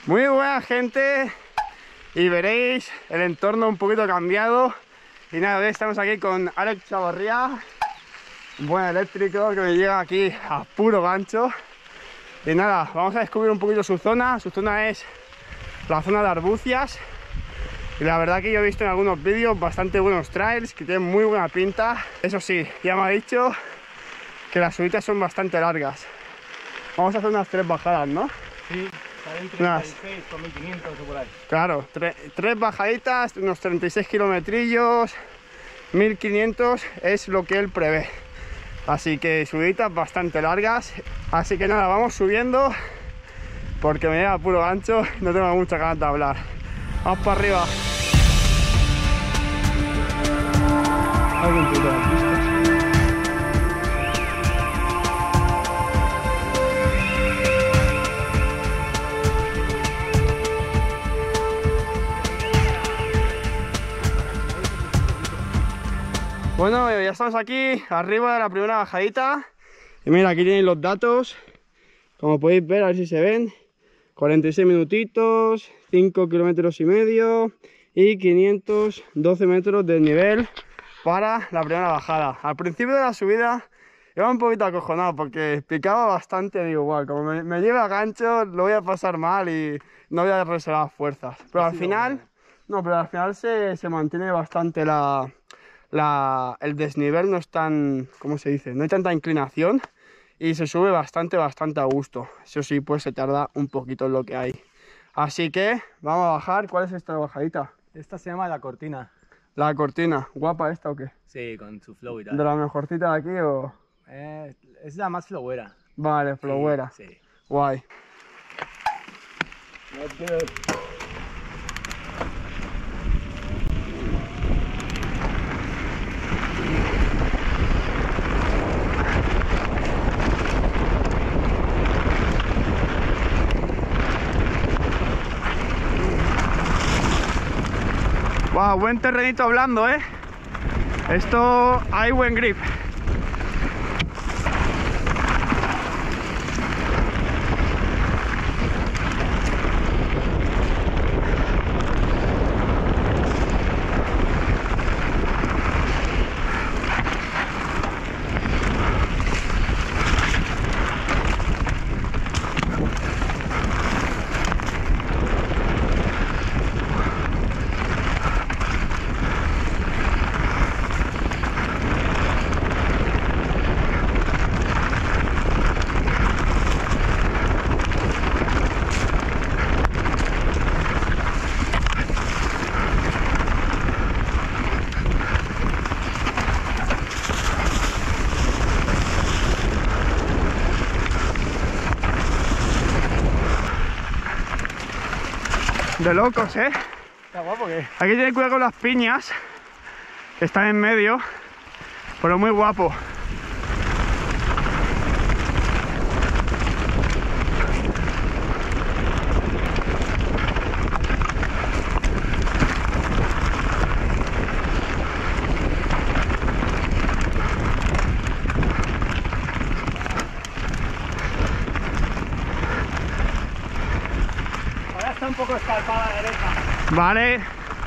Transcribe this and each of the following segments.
Muy buena gente, y veréis el entorno un poquito cambiado. Y nada, estamos aquí con Alex Chavarría, un buen eléctrico que me llega aquí a puro gancho. Y nada, vamos a descubrir un poquito su zona. Su zona es la zona de Arbucias. Y la verdad que yo he visto en algunos vídeos bastante buenos trails que tienen muy buena pinta. Eso sí, ya me ha dicho que las subidas son bastante largas. Vamos a hacer unas 3 bajadas, ¿no? Sí, salen 36 con 1500 o por ahí. Claro, 3 bajaditas, unos 36 kilometrillos, 1500 es lo que él prevé. Así que subiditas bastante largas. Así que nada, vamos subiendo porque me llega puro gancho y no tengo muchas ganas de hablar. Vamos para arriba. Bueno, ya estamos aquí arriba de la primera bajadita. Y mira, aquí tenéis los datos. Como podéis ver, a ver si se ven. 46 minutitos, 5 kilómetros y medio y 512 metros de nivel para la primera bajada. Al principio de la subida iba un poquito acojonado porque picaba bastante. Digo, wow, como me lleve a gancho lo voy a pasar mal y no voy a reservar fuerzas. Pero al final, no, pero al final se mantiene bastante el desnivel, no es tan, ¿cómo se dice? No hay tanta inclinación. Y se sube bastante a gusto. Eso sí, pues se tarda un poquito en lo que hay. Así que vamos a bajar. ¿Cuál es esta bajadita? Esta se llama La Cortina. La Cortina. ¿Guapa esta o qué? Sí, con su flow y tal. ¿De la mejorcita de aquí o...? Es la más flowera. Vale, flowera. Sí, sí. Guay. Wow, buen terrenito blando, ¿eh? Esto hay buen grip. De locos, ¿eh? Está guapo, ¿qué? Aquí tenéis cuidado con las piñas que están en medio, pero muy guapo. Ahora está un poco escarpada a la derecha. Vale.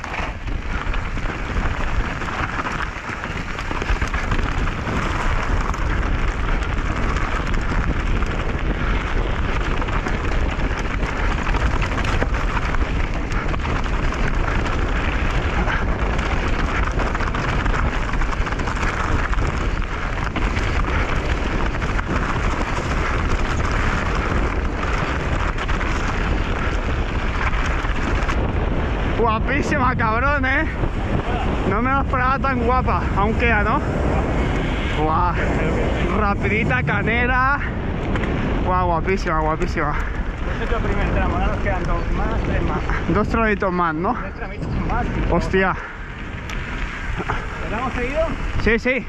Guapísima, cabrón, ¿eh? No me lo esperaba tan guapa. Aún queda, ¿no? Guau. Rapidita, canera. Guau, guapísima, guapísima. Este es el primer tramo, ahora nos quedan 2 más, 3 más. 2 tramitos más, ¿no? 3 tramitos más. Hostia. ¿Lo hemos seguido? Sí, sí.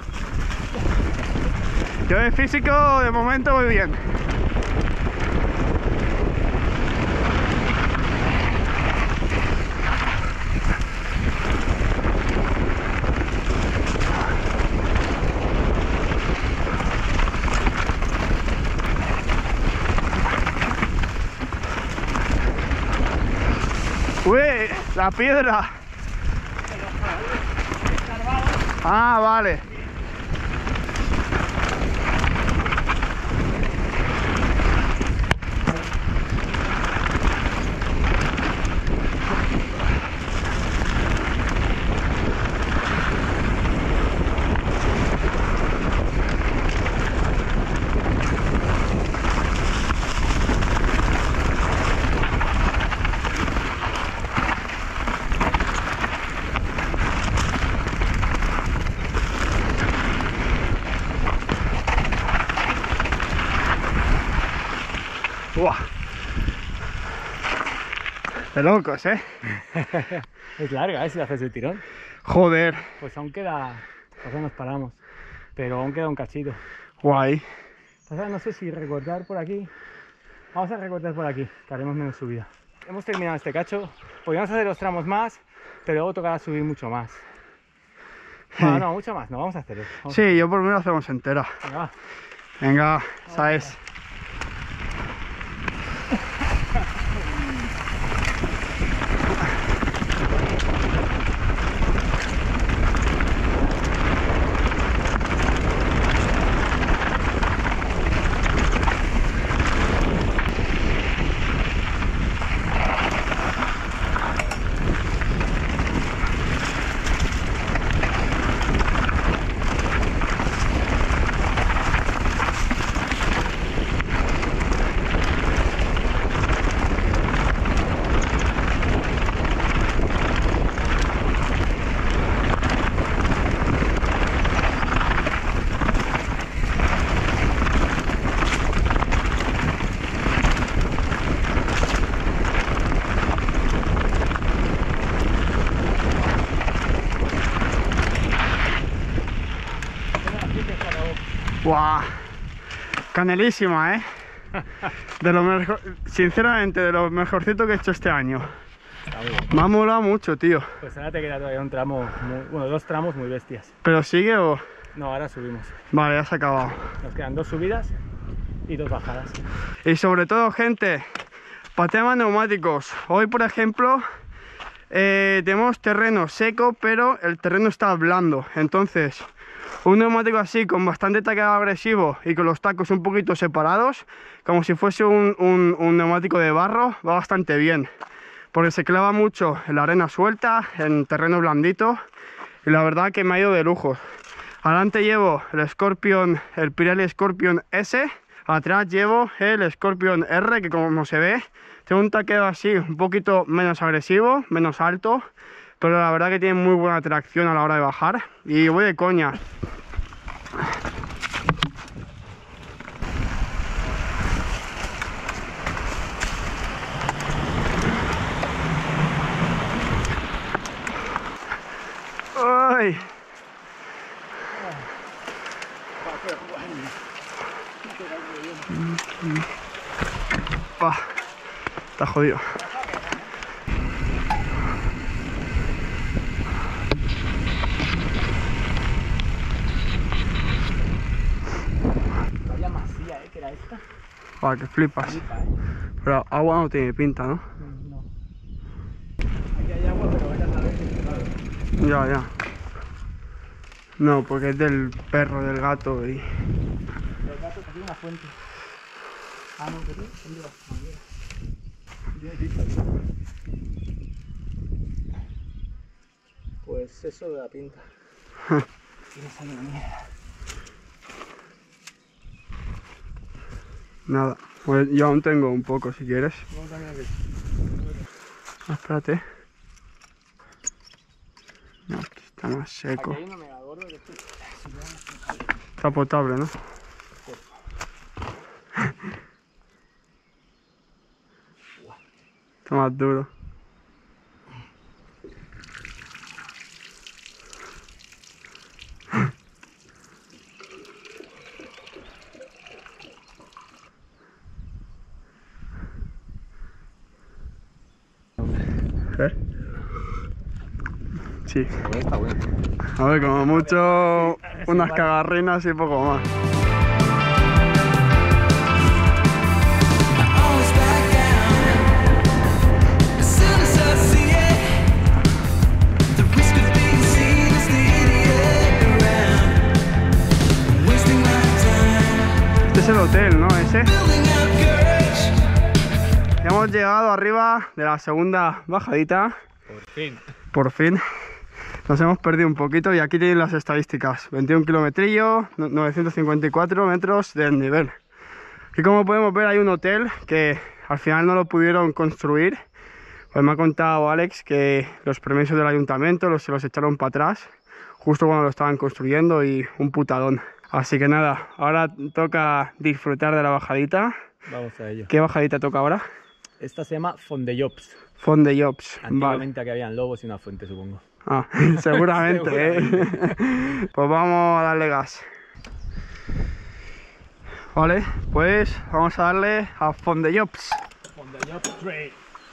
Yo de físico, de momento, muy bien. la piedra. Ah, vale. Buah. De locos, ¿eh? Es larga, si haces el tirón. Joder. Pues aún queda... Pues nos paramos. Pero aún queda un cachito. Guay. Pues no sé si recortar por aquí. Vamos a recortar por aquí, que haremos menos subida. Hemos terminado este cacho. Podríamos hacer los tramos más, pero luego tocará subir mucho más. No, no, mucho más. No, vamos a hacer eso. Sí, yo por lo menos la hacemos entera. Venga, va. Venga, ¿sabes? Guau, canelísima, ¿eh? De lo mejor, sinceramente, de lo mejorcito que he hecho este año. Me ha molado mucho, tío. Pues ahora te queda todavía un tramo, bueno, dos tramos muy bestias. ¿Pero sigue o...? No, ahora subimos. Vale, ya se ha acabado. Nos quedan dos subidas y dos bajadas. Y sobre todo, gente, para temas neumáticos. Hoy, por ejemplo, tenemos terreno seco, pero el terreno está blando. Entonces, un neumático así, con bastante tacado agresivo y con los tacos un poquito separados, como si fuese un neumático de barro, va bastante bien. Porque se clava mucho en la arena suelta, en terreno blandito. Y la verdad que me ha ido de lujo. Adelante llevo el Scorpion, el Pirelli Scorpion S. Atrás llevo el Scorpion R, que como se ve, tiene un taqueo así, un poquito menos agresivo, menos alto. Pero la verdad que tiene muy buena tracción a la hora de bajar. Y voy de coña. ¡Ay! Está jodido. Vaya masía, que era esta. Que flipas. Pero agua no tiene pinta, ¿no? No. Aquí hay agua, pero vaya a saber que es Ya. No, porque es del perro, del gato y... el gato aquí una fuente. Ah, no, ¿qué? ¿Dónde vas? Pues eso de la pinta. Tiene sangre mierda. Nada, pues yo aún tengo un poco si quieres. Vamos a mirar Espérate. No, aquí está más seco. aquí hay una mega gorda que Está potable, ¿no? Está más duro. Sí. Está bueno. A ver, como mucho unas cagarrinas y poco más. es el hotel, ¿no? Ese. Ya hemos llegado arriba de la segunda bajadita. Por fin. Por fin. Nos hemos perdido un poquito y aquí tienen las estadísticas. 21 kilometrillos, 954 metros de nivel. Y como podemos ver hay un hotel que al final no lo pudieron construir. Pues me ha contado Alex que los permisos del ayuntamiento se los echaron para atrás justo cuando lo estaban construyendo y un putadón. Así que nada, ahora toca disfrutar de la bajadita. Vamos a ello. ¿Qué bajadita toca ahora? Esta se llama Font de Llops. Font de Llops. Antiguamente aquí habían lobos y una fuente, supongo. Ah, seguramente, ¿eh? Pues vamos a darle gas. Vale, pues vamos a darle a Font de Llops. Font de Llops Trail.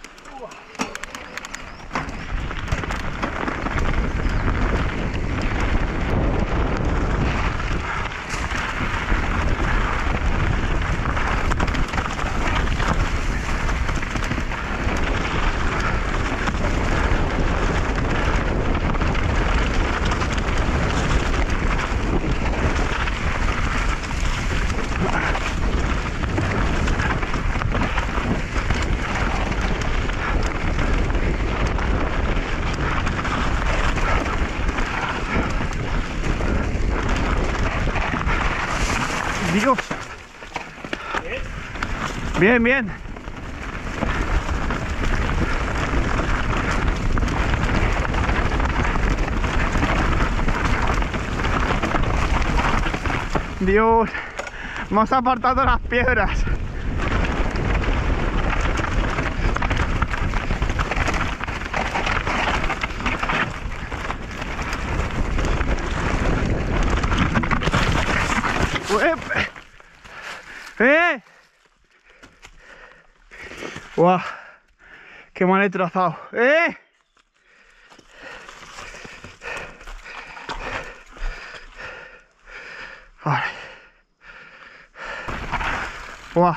Dios. Bien, bien. Dios, hemos apartado las piedras. ¡Guau! ¡Qué mal he trazado! Vale. ¡Guau!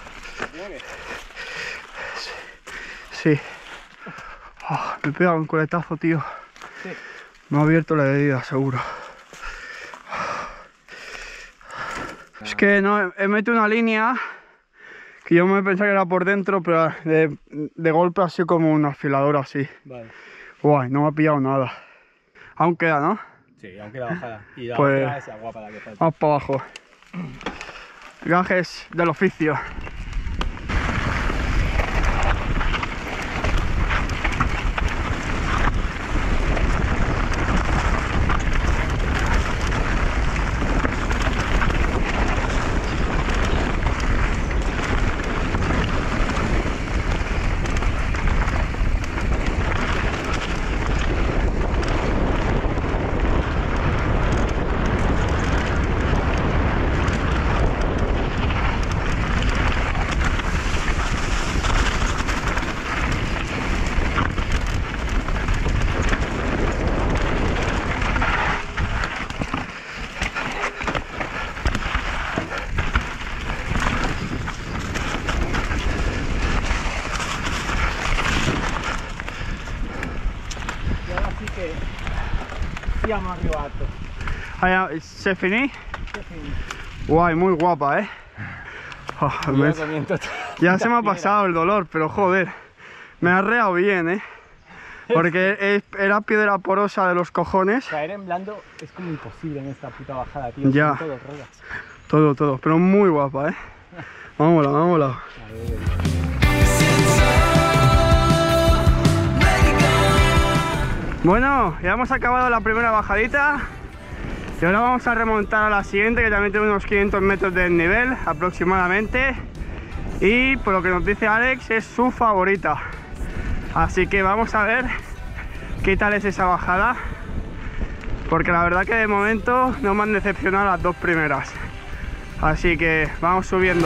Sí. Oh, me he pegado un coletazo, tío. Sí. Me ha abierto la herida, seguro. Es que no, he metido una línea que yo me pensaba que era por dentro, pero de golpe ha sido como un afilador así. Vale. Guay, no me ha pillado nada. Aún queda, ¿no? Sí, aún queda bajada. Y la Pues, otra es agua para la que falta. Vamos para abajo. Gajes del oficio. Siamo arrivato. ¿Se finí? Che fini? Guay, muy guapa, ¿eh? Oh, ya se me ha pasado el dolor, pero joder, me ha arreado bien, ¿eh? Porque era piedra porosa de los cojones. Caer en blando es como imposible en esta puta bajada, tío. Ya. Son todos ruedas. Todo, pero muy guapa, ¿eh? Vámonos, vámonos. Bueno, ya hemos acabado la primera bajadita y ahora vamos a remontar a la siguiente, que también tiene unos 500 metros de desnivel aproximadamente, y por lo que nos dice Alex es su favorita, así que vamos a ver qué tal es esa bajada, porque la verdad que de momento no me han decepcionado las dos primeras, así que vamos subiendo.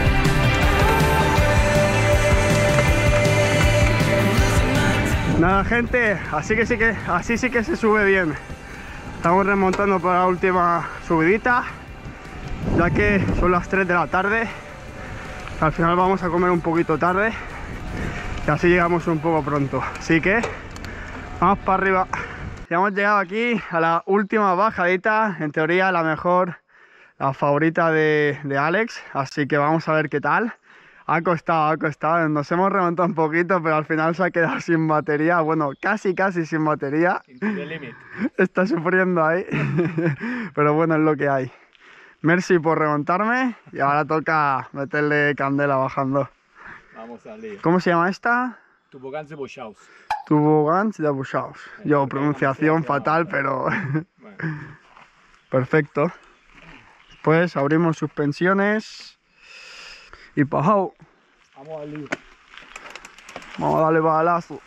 Nada, gente, así sí que se sube bien. Estamos remontando para la última subidita, ya que son las 3 de la tarde. Al final vamos a comer un poquito tarde y así llegamos un poco pronto. Así que vamos para arriba. Ya hemos llegado aquí a la última bajadita, en teoría la la favorita de Alex, así que vamos a ver qué tal. Ha costado, nos hemos remontado un poquito, pero al final se ha quedado sin batería, bueno, casi sin batería. Está sufriendo ahí, pero bueno, es lo que hay. Merci por remontarme y ahora toca meterle candela bajando. Vamos al lío. ¿Cómo se llama esta? Tobogán de Bochaus. Tobogán de Bochaus. Yo, pronunciación fatal, pero perfecto. Pues abrimos suspensiones y pajao. Vamos al lío. Vamos a darle balazo.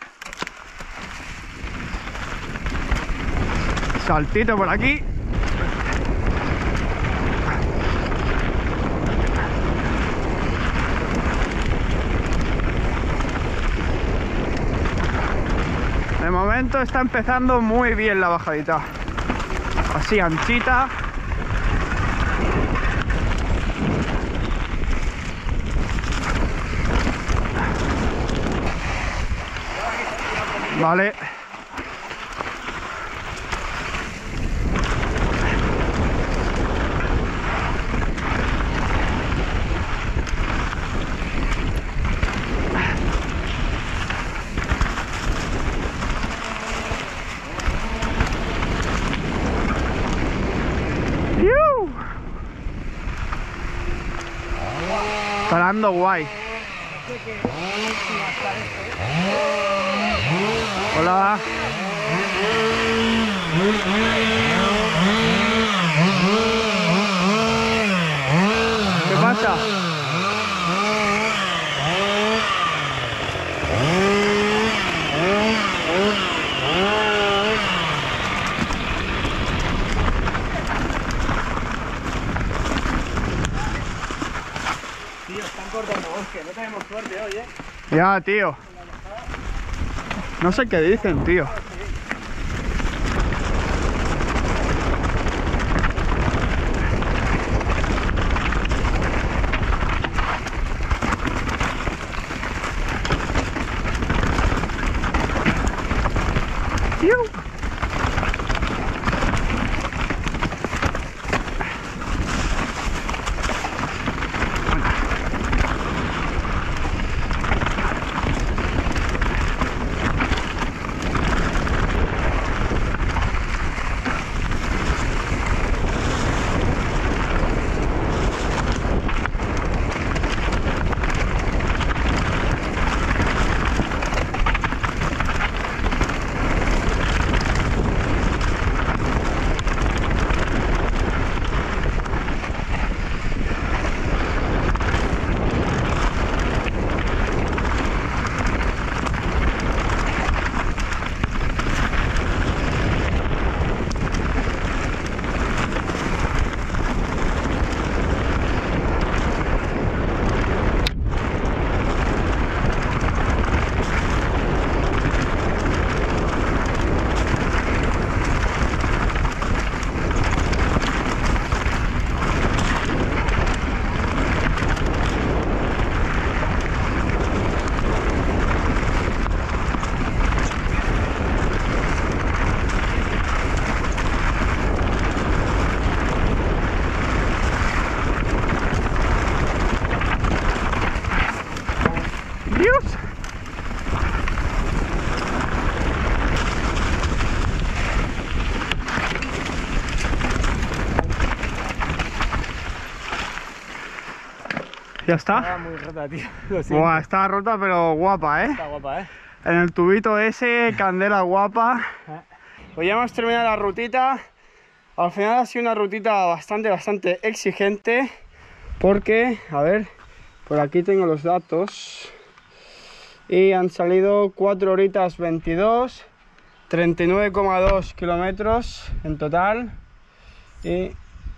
Saltito por aquí. De momento está empezando muy bien la bajadita. Así anchita. Vale. Está dando guay. Hola. ¿Qué pasa? Tío, están cortando bosque, no tenemos suerte hoy, ¿eh? Ya, tío. No sé qué dicen, tío. Ya está. Está muy rota, tío. Lo siento. Buah, está rota pero guapa, ¿eh? Está guapa, ¿eh? En el tubito ese, candela guapa. Pues ya hemos terminado la rutita. Al final ha sido una rutita bastante exigente. Porque, a ver, por aquí tengo los datos. Y han salido 4 horitas 22, 39,2 kilómetros en total. Y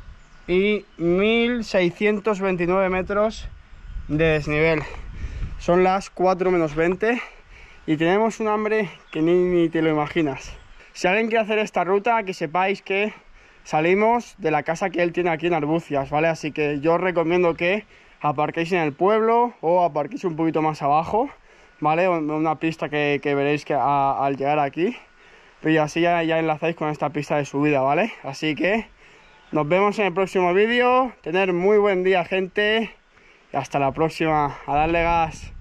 1629 metros de desnivel. Son las 4 menos 20 y tenemos un hambre que ni te lo imaginas. Si alguien quiere hacer esta ruta, que sepáis que salimos de la casa que él tiene aquí en Arbucias, ¿vale? Así que yo os recomiendo que aparquéis en el pueblo o aparquéis un poquito más abajo, ¿vale? Una pista que veréis que al llegar aquí, y así ya enlazáis con esta pista de subida, ¿vale? Así que Nos vemos en el próximo vídeo. Tener muy buen día, gente. Y hasta la próxima. A darle gas.